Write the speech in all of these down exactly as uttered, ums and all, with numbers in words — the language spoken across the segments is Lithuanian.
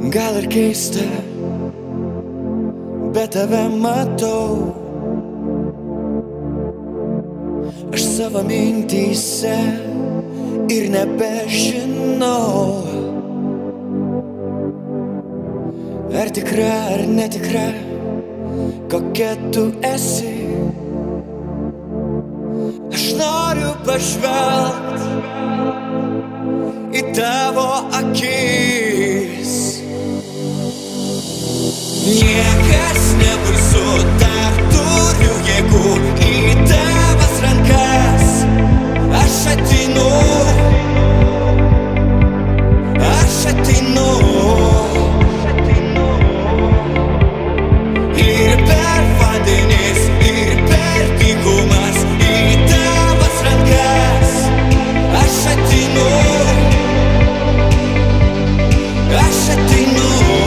Gal ir keista, bet tave matau. Aš savo mintyse ir nebežinau, ar tikra, ar netikra, kokia tu esi. Aš noriu pažvelgt į tavo akis. Niekas nebaisu, dar turiu jėgų į tavas rankas. Aš ateinu, aš ateinu, ir per vandenis, ir per dykumas į tavas rankas. Aš ateinu, aš ateinu.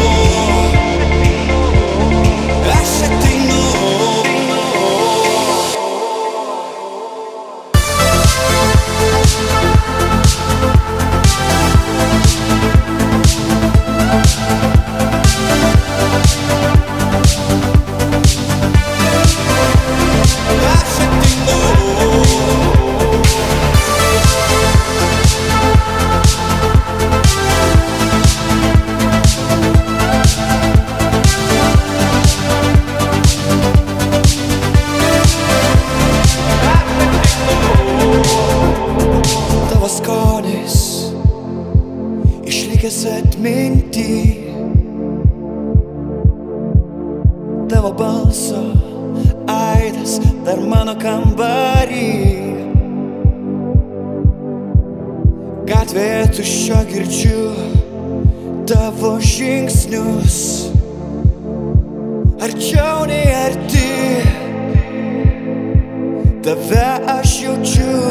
Atminti tavo balso aidas dar mano kambarį. Gatvėje tuščio girdžiu tavo žingsnius, arčiau nei arti, tave aš jaučiu.